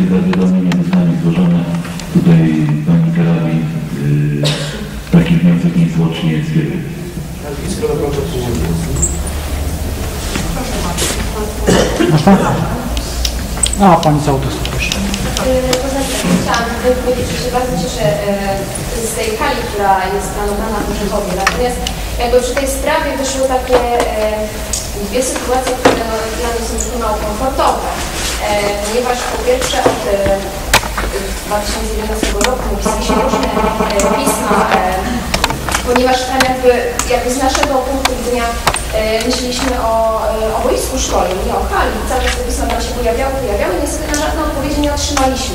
takie zawiadomienie zostanie złożone. Tutaj pani Karabin taki wniosek niezwłocznie skieruje. A, pani Sołtys, proszę. To znaczy, chciałam powiedzieć, że się bardzo cieszę z tej hali, która jest planowana w Rzechowie. Natomiast jakby przy tej sprawie wyszły takie dwie sytuacje, które dla mnie są tylko mało komfortowe. Ponieważ po pierwsze od 2011 roku napisaliśmy różne pisma, ponieważ tam jakby z naszego punktu widzenia myśleliśmy o boisku szkolnym, nie o hali. Cały czas te pisma tam się pojawiały i niestety na żadną odpowiedzi nie otrzymaliśmy.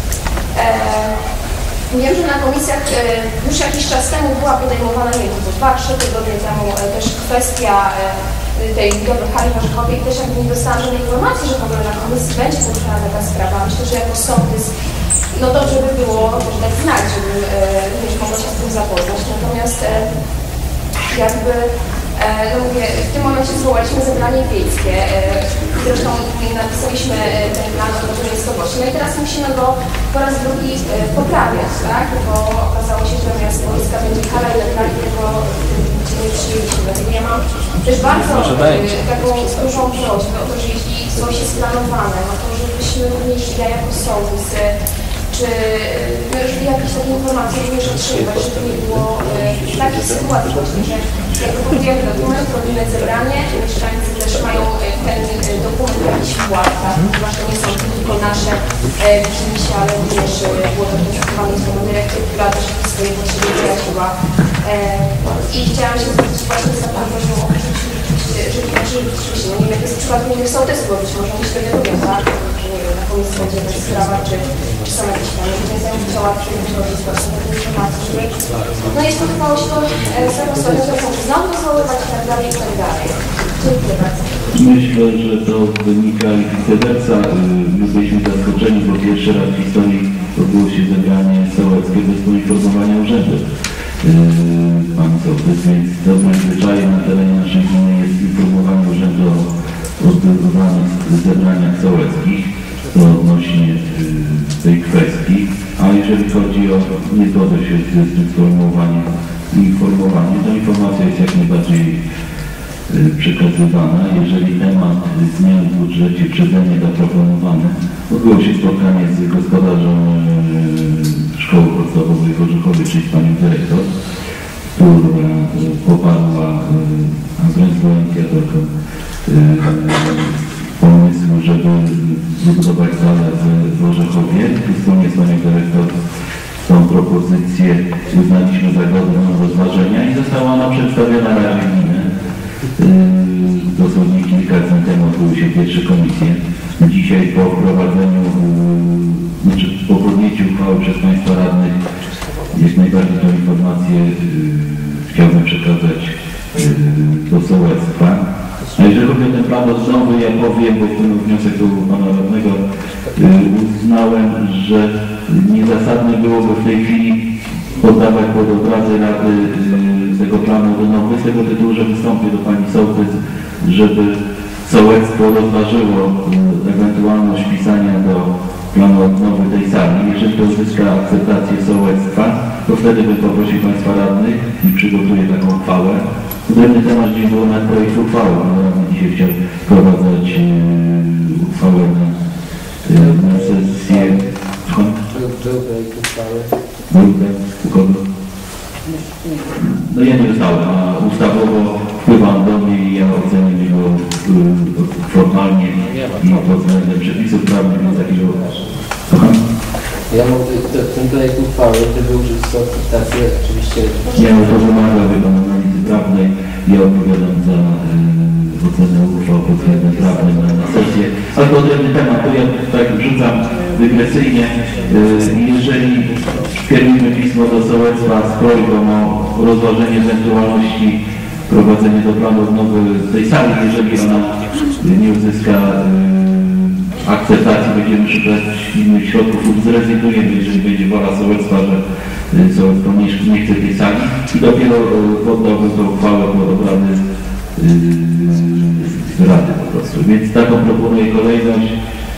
Wiem, że na komisjach już jakiś czas temu była podejmowana, nie wiem, 2-3 tygodnie temu też kwestia tej budowy hali w Rzechowie i też jakby nie dostałam żadnej informacji, że w ogóle na komisji będzie poruszana taka sprawa. Myślę, że jako sołtys, no dobrze by było też dać znać, żebym również mogła się z tym zapoznać. Natomiast jakby, no mówię, w tym momencie zwołaliśmy zebranie wiejskie. Zresztą napisaliśmy ten plan o odrodzeniu miejscowości. No i teraz musimy go po raz drugi poprawiać, tak? Bo okazało się, że zamiast boiska będzie hala i lekarz, tego nie przyjęliśmy. Dlatego ja mam też bardzo taką dużą prośbę o to, że jeśli coś jest planowane, no to żebyśmy również ja jako sołtys, czy żeby jakieś takie informacje również otrzymywać, żeby nie było takich sytuacji właśnie, że jakby budujemy dokument, robimy zebranie, mieszkańcy też mają ten dokument jakiś wkład, tak? Ponieważ to nie są tylko nasze wzięcia, ale również było to konsultowane z tą dyrekcją, która też swoje potrzeby wyraziła. I chciałam się zwrócić właśnie z taką prośbą o to, rzeczywiście, no nie wiem, jak jest w przypadku innych sołtysów, bo być może oni się tego dowią, tak? Że nie wiem, na komisji będzie jakaś sprawa, czy są jakieś plany, więc ja bym chciała przychodzić właśnie taką informację, żeby no nie spotkało się to z taką sytuacją, że chcą znowu dozwolować i tak dalej, i tak dalej. Dziękuję bardzo. Myślę, że to wynika i vice versa. My byliśmy zaskoczeni, bo pierwszy raz w historii odbyło się zebranie sołeckie bez poinformowania urzędu. Pan sołtys, więc dobrym zwyczajem na terenie naszej gminy jest informowanie urzędu o odbywanych zebraniach sołeckich, to odnośnie tej kwestii. A jeżeli chodzi o niezgodę się z tym sformułowaniem i informowanie, to informacja jest jak najbardziej przekazywana. Jeżeli temat zmian w budżecie przeze mnie zaproponowany, odbyło się spotkanie z gospodarzem Szkoły Podstawowej w Orzechowie, czyli z panią dyrektor, która poparła, a wręcz była inicjatorką pomysłu, żeby wybudować salę w Orzechowie. Wspólnie z panią dyrektor tą propozycję uznaliśmy za godną rozważenia i została ona przedstawiona na Radzie Gminy. Dosłownie kilka dni temu odbyły się pierwsze komisje. Dzisiaj po wprowadzeniu, po podjęciu uchwały przez państwa radnych, jak najbardziej tę informację chciałbym przekazać do sołectwa. A jeżeli chodzi o ten plan odnowy, ja powiem, bo w tym wniosek do pana radnego uznałem, że niezasadne byłoby w tej chwili poddawać pod obrazy rady tego planu odnowy z tego tytułu, że wystąpię do pani sołtys, żeby sołectwo rozważyło ewentualność wpisania do planu odnowy tej sali. Jeżeli to uzyska akceptację sołectwa, to wtedy bym poprosił państwa radnych i przygotuję taką uchwałę. Podobny temat dziś był na projekt uchwały, bo radny dzisiaj chciał wprowadzać uchwałę na sesję. Był projekt uchwały. U kogo? No ja nie dostałem, a ustawowo wpływam do mnie i ja ocenię go formalnie i pod względem przepisów prawnych, więc takiego... Ja mówię, ten projekt uchwały, gdyby uzyskał akceptację, oczywiście... Ja to wymaga wykonania analizy prawnej, ja odpowiadam za ocenę uchwał pod względem prawnym na sesję, ale to odrębny temat, to ja tak wrzucam dygresyjnie. Jeżeli skierujemy pismo do sołectwa z prośbą o rozważenie ewentualności prowadzenia do planu odnowy tej sali, jeżeli ona nie uzyska akceptacji, będziemy szukać innych środków lub zrezygnujemy, jeżeli będzie wola sołectwa, że sołectwo nie chce tej sali i dopiero poddałbym tę uchwałę pod obrady rady po prostu. Więc taką proponuję kolejność.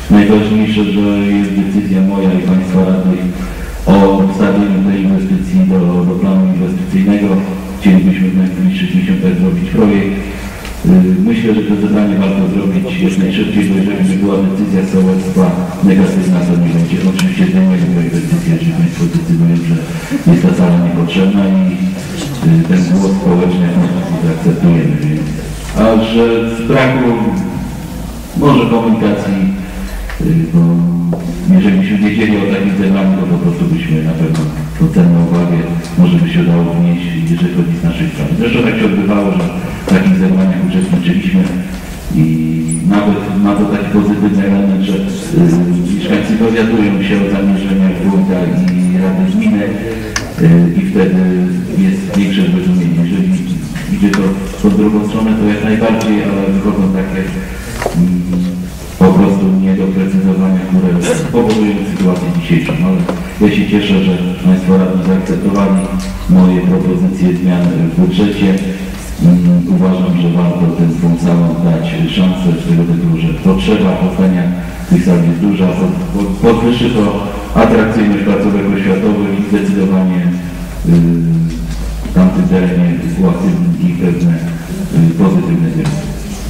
Najważniejsze, że jest decyzja moja i Państwa radnych o wstawieniu tej inwestycji do planu inwestycyjnego. Chcielibyśmy w najbliższych miesiącach zrobić projekt. Myślę, że to zadanie warto zrobić jak najszybciej, bo jeżeli by była decyzja sołectwa negatywna, to nie będzie. Oczywiście zdejmujemy tę inwestycję, jeżeli Państwo decydują, że jest ta sala niepotrzebna i ten głos społeczny jak najbardziej zaakceptujemy. A że z braku może komunikacji, bo jeżeli byśmy wiedzieli o takim zebraniu, to po prostu byśmy na pewno tą cenną uwagę może by się udało wnieść, jeżeli chodzi z naszej strony. Zresztą tak się odbywało, że w takich zebraniach uczestniczyliśmy i nawet ma to taki pozytywny element, że mieszkańcy dowiadują się o zamierzeniach wójta i rady gminy i wtedy jest większe zrozumienie. Jeżeli idzie to w drugą stronę, to jak najbardziej, ale wychodzą takie po prostu niedoprecyzowania, które powodują sytuację dzisiejszą. Ale ja się cieszę, że Państwo radni zaakceptowali moje propozycje zmian w budżecie. Uważam, że warto tym salom dać szansę z tego tytułu, że potrzeba powstania tych sal jest duża, podwyższy to atrakcyjność placówek oświatowych i zdecydowanie w tamtym terenie uaktywni ich pewne pozytywne zmiany.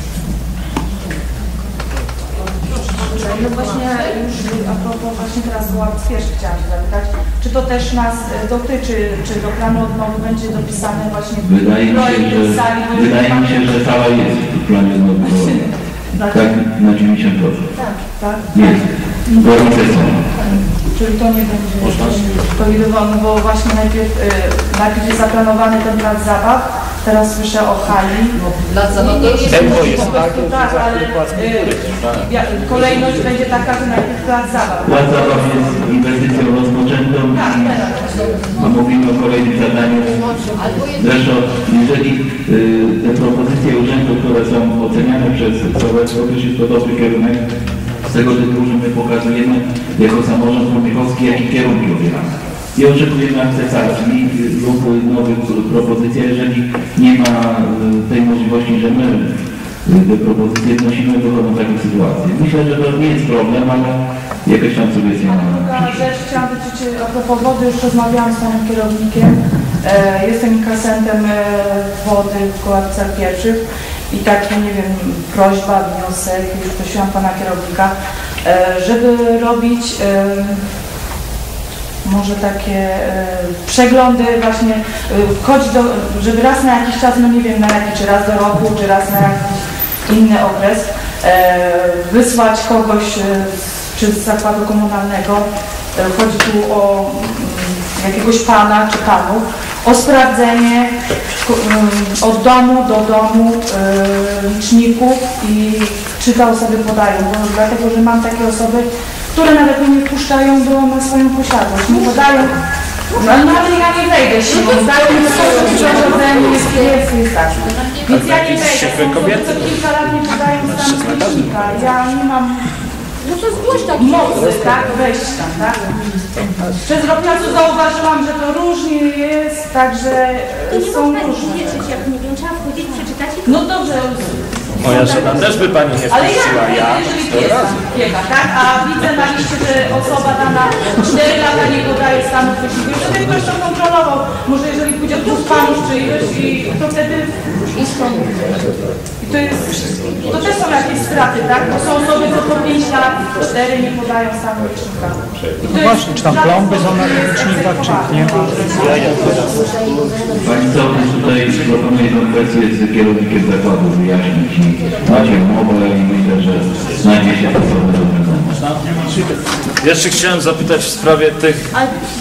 No właśnie już a propos właśnie teraz była świeżo, chciałam się zapytać, czy to też nas dotyczy, czy do planu odnowy będzie dopisany właśnie Wydaje mi się, że sala jest w planie odnowy. Tak, na 90%. Tak? Jest. Gorące są. Czyli to nie będzie powidywalne, bo właśnie najpierw jest zaplanowany ten plac zabaw, teraz słyszę o hali. Plac zabaw to jest tak, ale kolejność będzie taka, że najpierw plac zabaw. Plac zabaw jest inwestycją rozpoczętą i mówimy o kolejnym zadaniu. Zresztą, jeżeli te propozycje urzędu, które są oceniane przez sołectwo, to jest to dobry kierunek. Z tego tytułu, że my pokazujemy jako samorząd Wojciechowski, jakie kierunki obieramy. I oczekujemy akceptacji lub nowych propozycji, jeżeli nie ma tej możliwości, że my te propozycje wnosimy, dochodzą takie sytuacje. Myślę, że to nie jest problem, ale jakaś tam sugestia na druga rzecz, chciałam powiedzieć, a propos wody, już rozmawiałam z panem kierownikiem. Jestem inkasentem wody w Kołowcach Pierwszych. I taki, nie wiem, prośba, wniosek, już prosiłam pana kierownika, żeby robić może takie przeglądy właśnie, żeby raz na jakiś czas, no nie wiem na jaki, czy raz do roku, czy raz na jakiś inny okres, wysłać kogoś czy z zakładu komunalnego, chodzi tu o jakiegoś pana czy panów, o sprawdzenie od domu do domu liczników i czy te osoby podają, bo dlatego, że mam takie osoby, które nawet mnie wpuszczają na swoją posiadłość, nie podają, no ale ja nie wejdę siłą, dają mi to jest tak. Więc ja nie wejdę, co kilka lat nie podają stanu licznika, ja nie mam mocy, tak, wejść tam, tak? Przez rok czasu zauważyłam, że to różnie jest, także są różne. Jak nie wiem, trzeba wchodzić, przeczytać i... No dobrze. Moja żona też by pani nie wpuściła, jeżeli biega, tak? A widzę na liście, że osoba dana 4 lata nie podaje stanu wysiłku. To tylko jeszcze kontrolował. Może jeżeli pójdzie tu panów czy ileś i to wtedy i to też są jakieś straty, tak? Bo są osoby, co po 5 lat, 4 nie podają stanu licznika. No właśnie, czy tam plomby są na licznikach, czy nie ma? Pani Sołtys tutaj proponuje tę kwestię z kierownikiem zakładu wyjaśnić i macie umowę i myślę, że znajdzie się to sobie rozwiązanie. Jeszcze chciałem zapytać w sprawie tych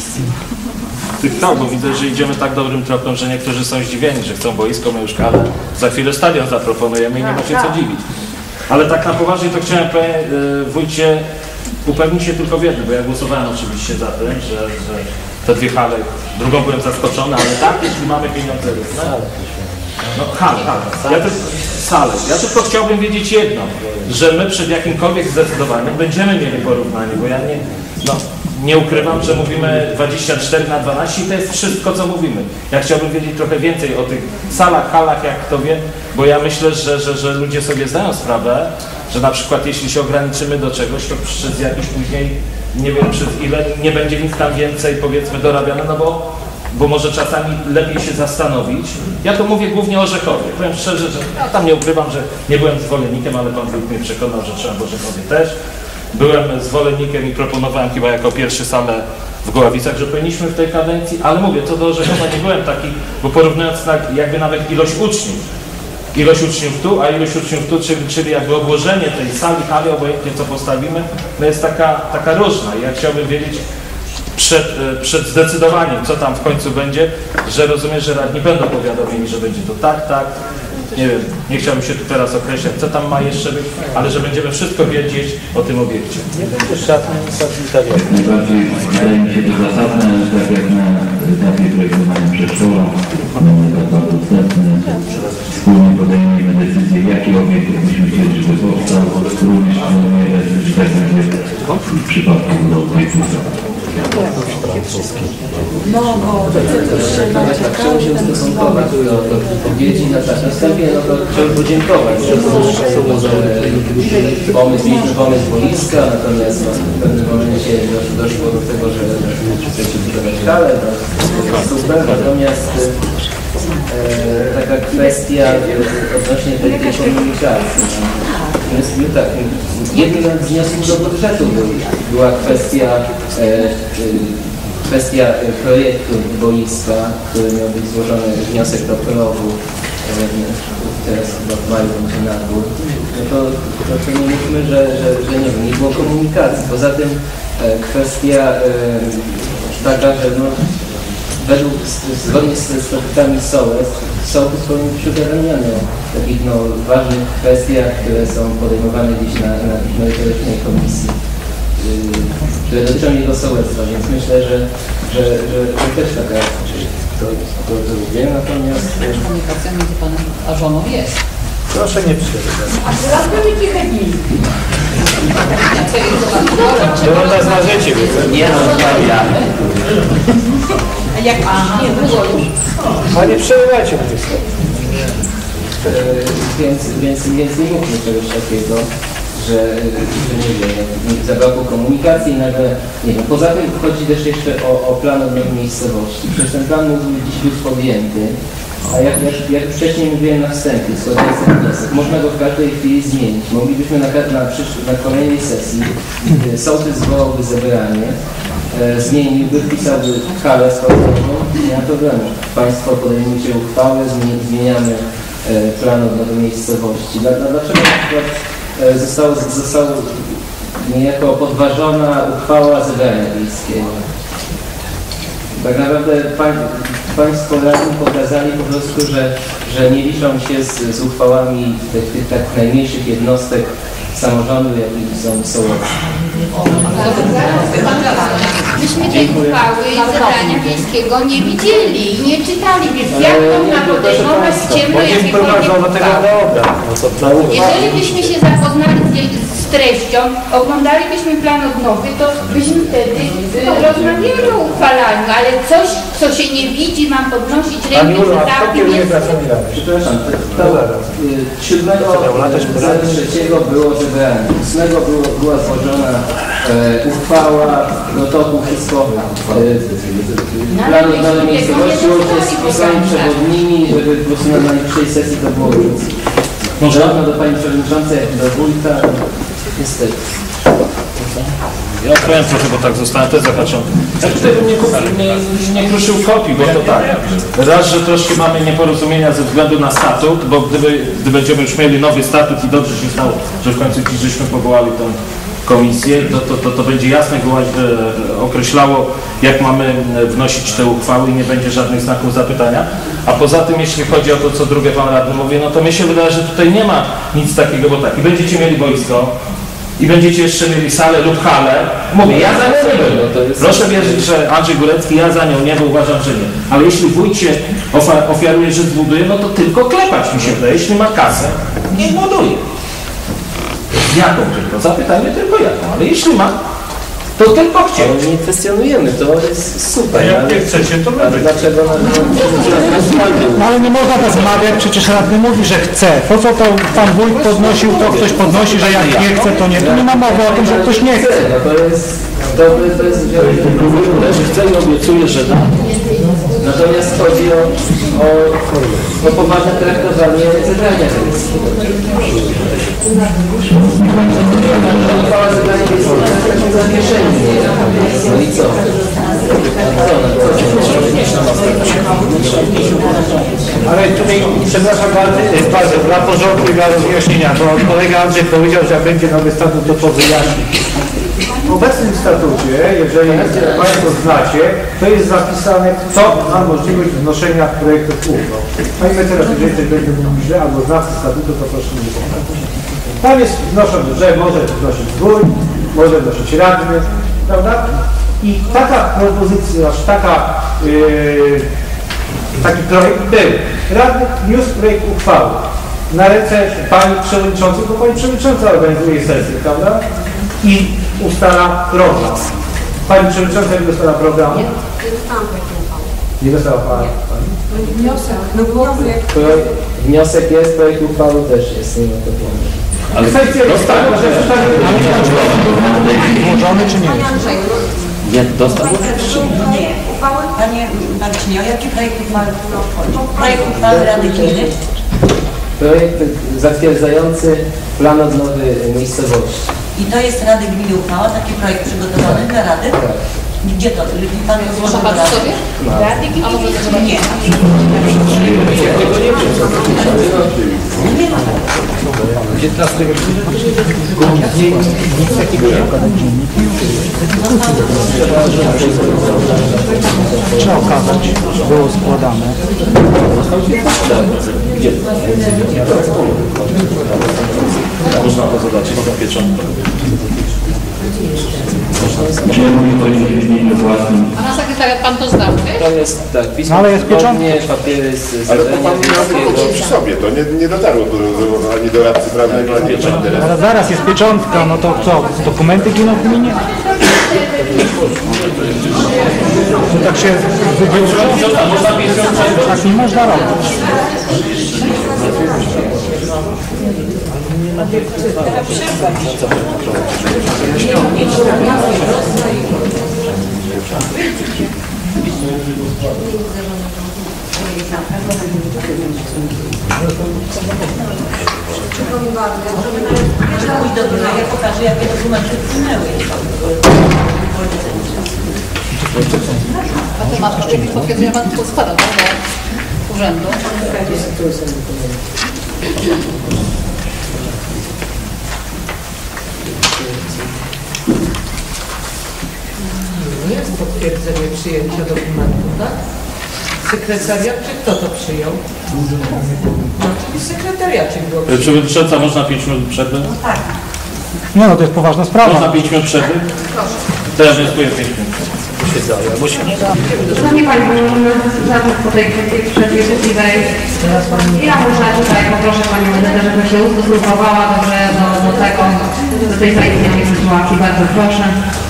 bo widzę, że idziemy tak dobrym tropem, że niektórzy są zdziwieni, że chcą boisko, my już za chwilę stadion zaproponujemy i nie ma się co dziwić. Ale tak na poważnie to chciałem, panie wójcie, upewnić się tylko w jednym, bo ja głosowałem oczywiście za tym, że te dwie hale, drugą byłem zaskoczony, ale tak, jeśli mamy pieniądze, no hale. Ja tylko chciałbym wiedzieć jedno, że my przed jakimkolwiek zdecydowaniem będziemy mieli porównanie, bo ja nie, nie ukrywam, że mówimy 24/12 i to jest wszystko, co mówimy. Ja chciałbym wiedzieć trochę więcej o tych salach, halach, jak kto wie, bo ja myślę, że ludzie sobie zdają sprawę, że na przykład jeśli się ograniczymy do czegoś, to przez jakiś później, nie wiem przez ile, nie będzie nic tam więcej, powiedzmy, dorabiane, no bo może czasami lepiej się zastanowić. Ja to mówię głównie o Rzechowie. Powiem szczerze, że ja tam nie ukrywam, że nie byłem zwolennikiem, ale pan wójt mnie przekonał, że trzeba, bo Rzechowie też. Byłem zwolennikiem i proponowałem chyba jako pierwszy salę w Goławicach, że powinniśmy w tej kadencji, ale mówię, co do Rzechowa nie byłem taki, bo porównując tak jakby nawet ilość uczniów tu, a ilość uczniów tu, czyli jakby obłożenie tej sali, hali, obojętnie co postawimy, no jest taka różna. I ja chciałbym wiedzieć przed zdecydowaniem, co tam w końcu będzie, że rozumiem, że radni będą powiadomieni, że będzie to tak, nie wiem, nie chciałbym się tu teraz określać, co tam ma jeszcze być, ale że będziemy wszystko wiedzieć o tym obiekcie. Nie będzie żadnej facilitacji. Najbardziej wydaje mi się to zasadne, tak jak na etapie projektowania przedszkola, tak bardzo wstępne, wspólnie podejmujemy decyzję, jaki obiekt byśmy chcieli, żeby powstał, również planujemy, że tak będzie w przypadku obiektu. No, bo Chciałbym się ustosunkować do odpowiedzi na następnie, no to chciałbym podziękować za pomysł, mieliśmy pomysł boiska, natomiast w pewnym momencie doszło do tego, że chcecie budować halę, to super, natomiast taka kwestia odnośnie tej komunikacji. Tak, jednym z wniosków do budżetu była kwestia projektu boiska, który miał być złożony wniosek do PROW-u, teraz chyba w maju będzie nabór. No to nie mówmy, że nie było komunikacji. Poza tym kwestia taka, że no, zgodnie z statutami sołtys powinien być ugarniony o takich ważnych kwestiach, które są podejmowane gdzieś na merytorycznej komisji, które dotyczą jego sołectwa, więc myślę, że też taka to lubię, natomiast... Komunikacja między panem a żoną jest. Proszę nie przerywać. A teraz byli kicheni. Było nas na życie, Nie rozmawiamy. A jak nie było już? a nie przerywajcie mnie. Więc nie mówmy czegoś takiego, że nie wiem, zabrakło komunikacji, nagle, nie wiem, poza tym chodzi też jeszcze o plan odnowy miejscowości. Przecież ten plan mógł dziś być podjęty, a jak wcześniej mówiłem na wstępie, składając ten wniosek, można go w każdej chwili zmienić. Moglibyśmy na kolejnej sesji, sołtys zwołałby zebranie, zmieniłby, wpisałby halę sportową, nie ma problemu. Państwo podejmujecie uchwałę, zmieniamy plan odnowy miejscowości. Dlaczego na przykład została niejako podważona uchwała zebrania wiejskiego? Tak naprawdę Państwo radni pokazali po prostu, że nie liczą się z uchwałami tych tak najmniejszych jednostek samorządu, jakimi są sołectwa. Myśmy tej uchwały zebrania wiejskiego nie widzieli, nie czytali, więc jak można podejmować ciemno jakiekolwiek uchwały? Jeżeli byśmy się zapoznali z treścią, oglądalibyśmy plan odnowy, to byśmy wtedy rozmawiali o uchwalaniu, ale coś, co się nie widzi, mam podnosić rękę, że tak jest. Przepraszam, 7.03 było zebranie, 8 była złożona uchwała, protokół, wszystko. Plan odnowy miejscowości łącznie z posłami przewodnimi, żeby po prostu na najbliższej sesji to było nic. Zarówno do Pani Przewodniczącej, jak i do Wójta. Niestety. Ja powiem trochę, bo tak zostałem też zahaczony. Ja tutaj bym nie kruszył kopii, bo to tak. Raz, że troszkę mamy nieporozumienia ze względu na statut, bo gdy będziemy już mieli nowy statut i dobrze się stało, że w końcu dziś żeśmy powołali tę komisję, to będzie jasno określało, jak mamy wnosić te uchwały i nie będzie żadnych znaków zapytania. A poza tym, jeśli chodzi o to, co drugie pan radny mówi, no to mi się wydaje, że tutaj nie ma nic takiego, bo tak, i będziecie mieli boisko, i będziecie jeszcze mieli salę lub halę. Mówię, ja za nią nie będę. Proszę wierzyć, że Andrzej Górecki, ja za nią nie, bo uważam, że nie. Ale jeśli wójt się ofiaruje, że zbuduje, no to tylko klepać mi się wydaje. Jeśli ma kasę, niech buduje. Jaką tylko? Zapytajmy tylko jaką, ale jeśli ma, To tylko chcieć. Ale nie kwestionujemy, to jest super. A jak nie chcecie, to ale dlaczego No ale nie można tak zmawiać, przecież radny mówi, że chce. Po co to pan wójt podnosił, to ktoś podnosi, że jak nie chce, to nie. Tu nie ma mowy o tym, że ktoś nie chce. No to jest Chce i obiecuje, że da. Natomiast chodzi o poważne traktowanie zebrania miejskiego. Uchwała zebrania miejskiego jest takim zawieszeniem. No i co? Ale tutaj, przepraszam bardzo, dla porządku i dla rozjaśnienia, bo kolega Andrzej powiedział, że jak będzie nowy statut, to wyjaśni. W obecnym statucie, jeżeli Państwo znacie, to jest zapisane, kto ma możliwość wnoszenia projektów uchwał. Panie teraz, jeżeli ktoś będzie mówił źle albo znawcy statutu, to proszę nie powtarzać. Tam jest wnoszone, że może wnosić wójt, może wnosić radny, prawda? I taka propozycja, taki projekt był. Radny wniósł projekt uchwały na ręce pani przewodniczącej, bo pani przewodnicząca organizuje sesję, prawda? I ustala program. Pani przewodnicząca nie dostała programu? Nie dostałam projektu uchwały. Nie dostała pani? Wniosek, Wniosek jest, projekt uchwały też jest. Nie ma to Ale kwestia jest taka, że Włożony czy nie? Nie dostał? Panie Marcinie, o jaki projekt uchwały chodzi? Projekt uchwały Rady Gminy? Projekt zatwierdzający plan odnowy miejscowości. I to jest Rady Gminy uchwała, taki projekt przygotowany dla Rady? Gdzie to? Pan złożył do Rady? Rady Gminy? A może to zobaczyć? Nie. Nie ma. Trzeba okazać, było składane. Można to zobaczyć na pieczątkę. Czy ja mogę powiedzieć w imieniu własnym? Pana sekretariat pan to znał, nie? To jest tak, pismo, No ale jest pieczątka. papiery z Ale to pan miał przy sobie, to nie dotarło ani do radcy prawnego, ani do czego. Ale zaraz jest pieczątka, no to co? Dokumenty giną w gminie? To tak się wybiórczo? Tak nie można robić. Ja pokażę, jakie dokumenty wpłynęły. A to masz jakieś potwierdzenie, pan to składał do urzędu. Jest potwierdzenie przyjęcia dokumentu, tak? Sekretariat, czy kto to przyjął? No, czyli w sekretariacie było przyjęte. Przewodnicząca, można 5 minut przerwy? Tak. Nie no, to jest poważna sprawa. Można 5 minut przerwy? To ja wnioskuję 5 minut. Szanowni Państwo, możemy zacząć po tej przerwie życzliwej. Ja może tutaj poproszę Panią Edytę, żeby się ustosunkowała dobrze do tej zaistniałej sytuacji. Bardzo proszę.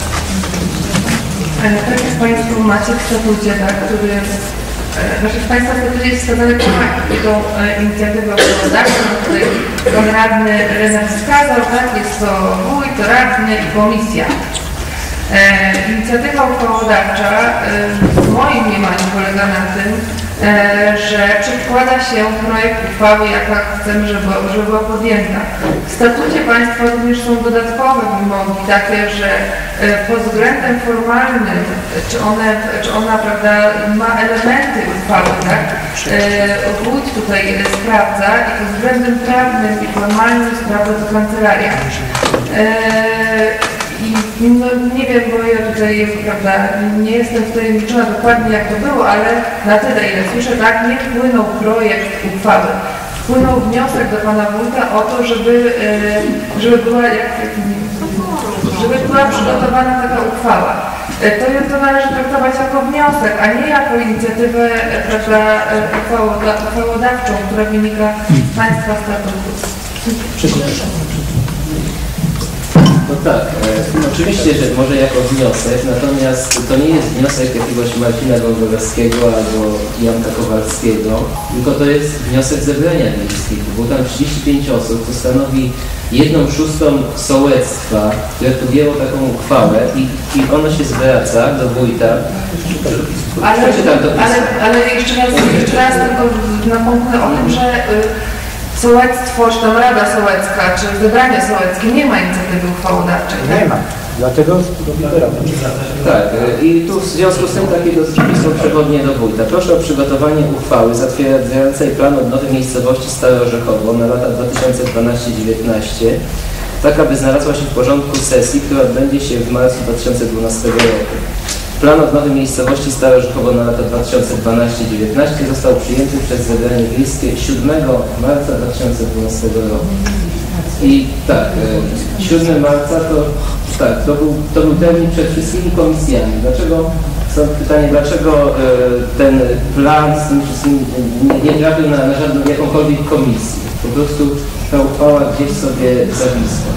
Tak jak Państwo macie w statucie, tak, który Proszę Państwa, to jest wskazane taką inicjatywę ustawodawczą, tutaj pan radny Renat wskazał, tak, jest to wójt, radny i komisja. Inicjatywa uchwałodawcza w moim mniemaniu polega na tym, że przedkłada się projekt uchwały, jaka chcemy, żeby była podjęta. W statucie Państwa również są dodatkowe wymogi, takie, że pod względem formalnym, czy ona prawda, ma elementy uchwały, tak? Wójt tutaj sprawdza i pod względem prawnym i formalnym sprawdza to kancelaria. I no, nie wiem, bo ja tutaj, prawda, nie jestem wtajemniczona dokładnie jak to było, ale na tyle, ile słyszę, tak, nie wpłynął projekt uchwały. Wpłynął wniosek do pana wójta o to, żeby była przygotowana taka uchwała. To należy traktować jako wniosek, a nie jako inicjatywę, prawda, uchwałodawczą, która wynika z państwa statutu. No Tak, oczywiście, że może jako wniosek, natomiast to nie jest wniosek jakiegoś Marcina Gągolewskiego albo Janka Kowalskiego, tylko to jest wniosek zebrania miejskiego. Było tam 35 osób, to stanowi 1/6 sołectwa, które podjęło taką uchwałę i ono się zwraca do wójta. Ale jeszcze raz tylko napomnę o tym, że sołectwo, czy tam Rada Sołecka, czy zebranie sołeckie nie ma inicjatywy uchwałodawczej. Nie ma. Dlatego tak, i tu w związku z tym takie dostrzeżenia są przewodnie do wójta. Proszę o przygotowanie uchwały zatwierdzającej plan odnowy miejscowości Stare Orzechowo na lata 2012-19, tak aby znalazła się w porządku sesji, która odbędzie się w marcu 2012 roku. Plan odnowy miejscowości Stare Orzechowo na lata 2012-19 został przyjęty przez zebranie wiejskie 7 marca 2012 roku. I tak, 7 marca to był termin przed wszystkimi komisjami. Dlaczego, dlaczego ten plan z tym wszystkim nie trafił na żadną jakąkolwiek komisję? Po prostu ta uchwała gdzieś sobie zawisła.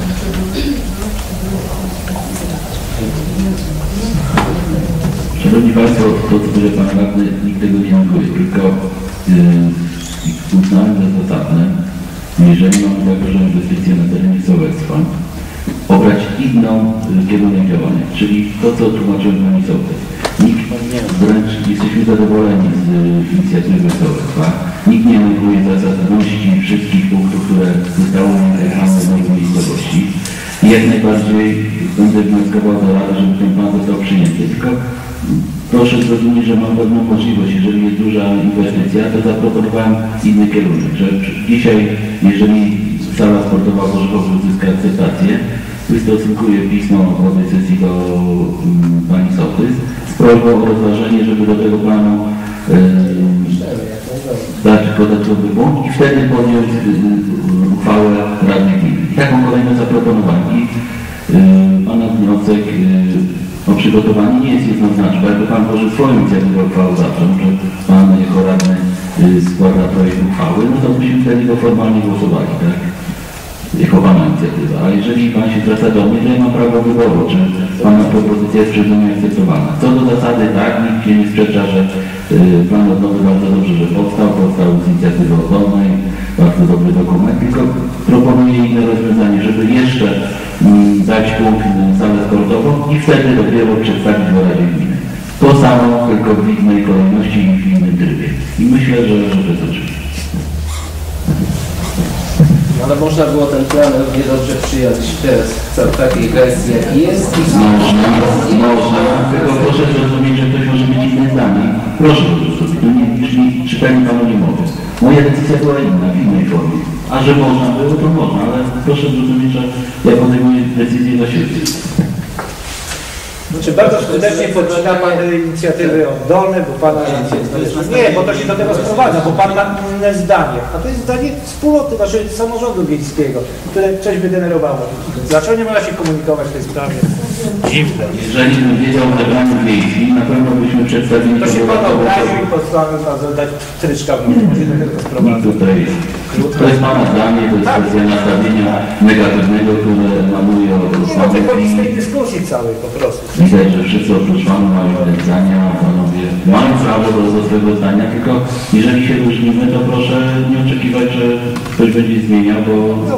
Szanowni Państwo, to co powiedział Pan Radny, nikt tego nie neguje, tylko uznałem za zasadne, jeżeli mamy zagrożone inwestycje na terenie sołectwa, obrać inną kierunek działania, czyli to, co tłumaczyłem Pani sołtys. Wręcz jesteśmy zadowoleni z inicjatywy sołectwa. Nikt nie neguje zasadności wszystkich punktów, które zostały nagrane w nowej miejscowości. I jak najbardziej będę wnioskował do Rady, żeby ten plan został przyjęty. Tylko proszę zrozumieć, że mam pewną możliwość, jeżeli jest duża inwestycja, to zaproponowałem inny kierunek, że dzisiaj, jeżeli sala sportowa w Orzechowie uzyska akceptację, wystosunkuję pismo o tej sesji do Pani sołtys z prośbą o rozważenie, żeby do tego planu dać dodatkowy punkt i wtedy podjąć uchwałę Rady Gminy. I taką kolejną zaproponowałem. I Pana wniosek o przygotowanie nie jest jednoznaczny, bo jakby Pan włożył swoją inicjatywę uchwałodawczą, że Pan jako radny składa projekt uchwały, no to byśmy wtedy go formalnie głosowali, tak? Jako Pana inicjatywa. A jeżeli Pan się zwraca do mnie, to ja mam prawo wyboru, czy Pana propozycja jest przeze mnie akceptowana. Co do zasady, tak, nikt się nie sprzecza, że plan odnowy bardzo dobrze, że powstał z inicjatywy oddolnej, bardzo dobry dokument, tylko proponuję inne rozwiązanie, żeby jeszcze dać punkt salę sportową i wtedy dopiero przedstawić w Radzie Gminy. To samo, tylko w innej kolejności i w innym trybie. I myślę, że to jest oczywiste. Ale można było ten plan równie dobrze przyjąć teraz w takiej wersji, jak jest. Można, tylko proszę zrozumieć, że ktoś może mieć inne zdanie. Proszę to zrozumieć, czytanie Panu nie mogę. Moja decyzja była inna, w innej formie. A że można było, to można, ale proszę zrozumieć, że ja podejmuję decyzję za siebie. Znaczy bardzo skutecznie podczyna Pan inicjatywy oddolne, bo Pana... Nie, bo to się do tego sprowadza, bo Pan ma inne zdanie. A to jest zdanie wspólnoty, naszego samorządu wiejskiego, które coś wygenerowało. Dlaczego nie można się komunikować w tej sprawie? Dziwne. Jeżeli bym wiedział o zebraniu wiejskim, na pewno byśmy przedstawili... To się Pan obraził i postanowił Pan dać tryczka w nocy. To jest Pana zdanie, to jest kwestia nastawienia negatywnego, które manuje od z tej dyskusji całej po prostu. Widać, że wszyscy oprócz Panu mają te zdania, Panowie mają prawo do swojego zdania, tylko jeżeli się różnimy, to proszę nie oczekiwać, że ktoś będzie zmieniał, bo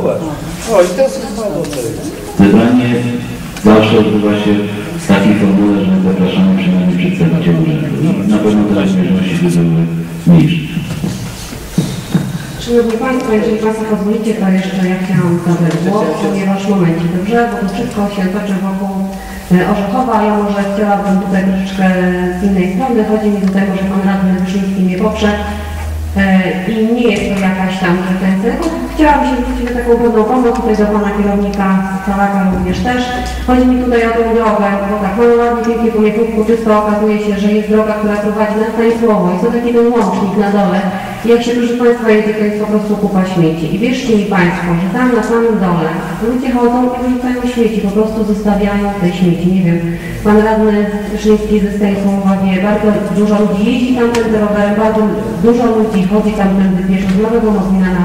zebranie zawsze odbywa się w takiej formule, że zapraszamy przynajmniej przedstawicieli urzędu. Na pewno te rozbieżności by były mniejsze. Szanowni Państwo, jeżeli Państwo pozwolicie, to jeszcze ja chciałam zabrać głos, ponieważ w momencie, dobrze, bo to wszystko się toczy wokół Orzechowa. Ja może chciałabym tutaj troszeczkę z innej strony. Chodzi mi tutaj, może Pan Radny Wyszyński mnie poprze i nie jest to jakaś tam pretensja. Chciałabym się zwrócić o taką pewną pomoc tutaj do Pana Kierownika Stalaga również też. Chodzi mi tutaj o tą drogę, bo tak, mamy ładnie pięknie po Miechówku, czysto okazuje się, że jest droga, która prowadzi na Stanisławo. Jest to taki ten łącznik na dole. I jak się proszę Państwa jedzie, to jest po prostu kupa śmieci. I wierzcie mi Państwo, że tam na samym dole ludzie chodzą i wyrzucają śmieci, po prostu zostawiają te śmieci. Nie wiem, Pan Radny Wyszyński ze Stanisława wie, bardzo dużo ludzi jeździ tam tym rowerem, bardzo dużo ludzi chodzi tam tędy pieszo z Nowego Mozmina nawet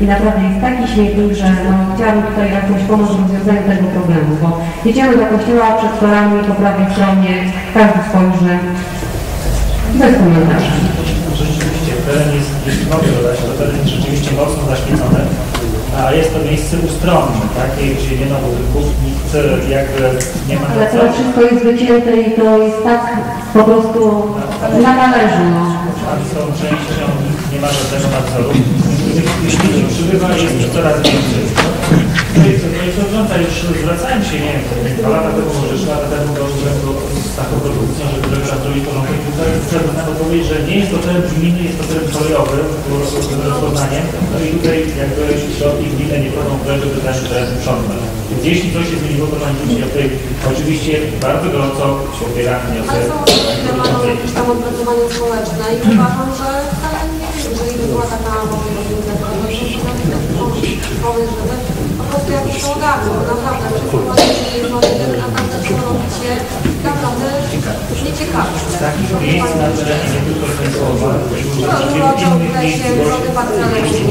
i naprawdę jest taki śmietnik, że no, chciałabym tutaj jakąś pomoc w rozwiązaniu tego problemu, bo jedziemy do kościoła przed torami po prawej stronie, każdy spojrzy, bez komentarzy. Rzeczywiście, teren jest, jeśli mogę dodać, to teren jest rzeczywiście mocno zaświecony, a jest to miejsce ustronne, takie, gdzie nie ma budynków, nikt jakby nie ma... Ale to wszystko jest wycięte i to jest tak po prostu na talerzu. No. Oni są częścią, nikt nie ma żadnego nadzoru. Jeśli przybywa, jest już coraz więcej. Projektodawca już zwracałem się, nie wiem, 2 lata temu, może 3 lata temu do urzędu z taką propozycją, żeby zrobić porządek. Tutaj chcę powiedzieć, że nie jest to teren gminy, jest to teren kolejowy, z rozpoznaniem. No i tutaj jakby środki gminy nie wchodzą w grę, żeby ten teren sprzątnąć. Więc jeśli coś się zmieniło, to pani Lucia tutaj oczywiście bardzo gorąco popiera wniosek. Ale są tematy jakieś tam odpracowania społeczne i uważam, że wcale nie wiem, jeżeli by była taka możliwość pomysł, żeby po prostu jakiś to ogarnął, bo naprawdę wszystko właśnie jest możliwe, naprawdę co robicie, naprawdę nieciekawe. Takich miejsc na terenie nie tylko Częstochowa, w lesie, wrody parcelne.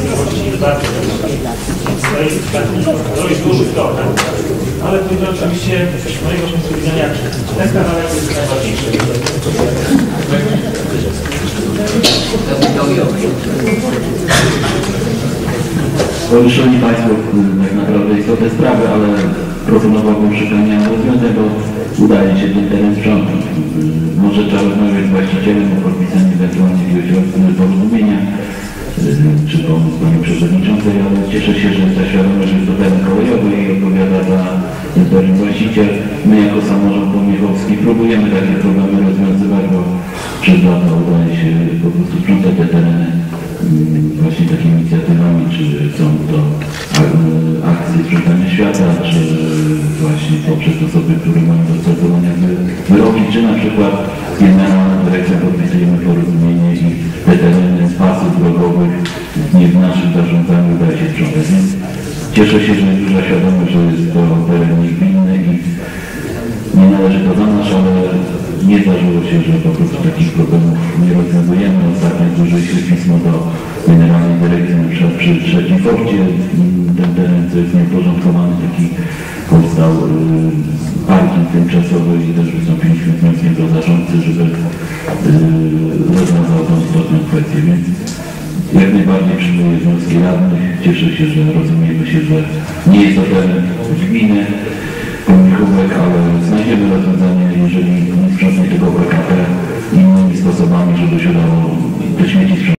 To jest taki dość duży problem, ale to oczywiście z mojego punktu widzenia ten kawałek jest najważniejszy. Poruszyli Państwo tak naprawdę istotne sprawy, ale proponowałbym szukania rozwiązań, bo udaje się ten teren sprzątnąć. Może trzeba rozmawiać z właścicielem o podpisaniu ewentualnie jakiegoś porozumienia, czy pomóc Pani Przewodniczącej, ale cieszę się, że ta świadomość, że jest to teren kolejowy i odpowiada za ten teren właściciel. My jako samorząd Miechowski próbujemy takie problemy rozwiązywać, bo przez lata udaje się po prostu sprzątać te tereny właśnie takimi inicjatywami, czy są to akcje sprzątania świata, czy właśnie poprzez osoby, które mają do stosowania wyroki, czy na przykład Generalna Dyrekcja podpisujemy porozumienie i te tereny z pasów drogowych nie w naszym zarządzaniu udaje się sprzątać. Więc cieszę się, że jest duża świadomość, że jest to teren niegminny i nie należy to za nasz, ale nie zdarzyło się, że po prostu takich problemów nie rozwiązujemy. Ostatnio złożyliśmy pismo do Generalnej Dyrekcji, na przykład przy trzecim forcie, ten teren, co jest nieuporządkowany, taki powstał parking tymczasowy i też wystąpiliśmy z wnioskiem do zarządcy, żeby rozwiązał tą istotną kwestię, więc jak najbardziej przyjmuję wnioski radnych. Cieszę się, że rozumiemy się, że nie jest to teren gminy, Michówek, ale znajdziemy rozwiązanie, jeżeli nie sprzątnie tego BKP innymi sposobami, żeby się dało te śmieci sprzątać.